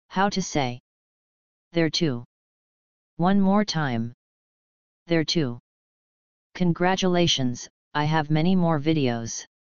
How to say thereto. One more time. Thereto. Congratulations, I have many more videos.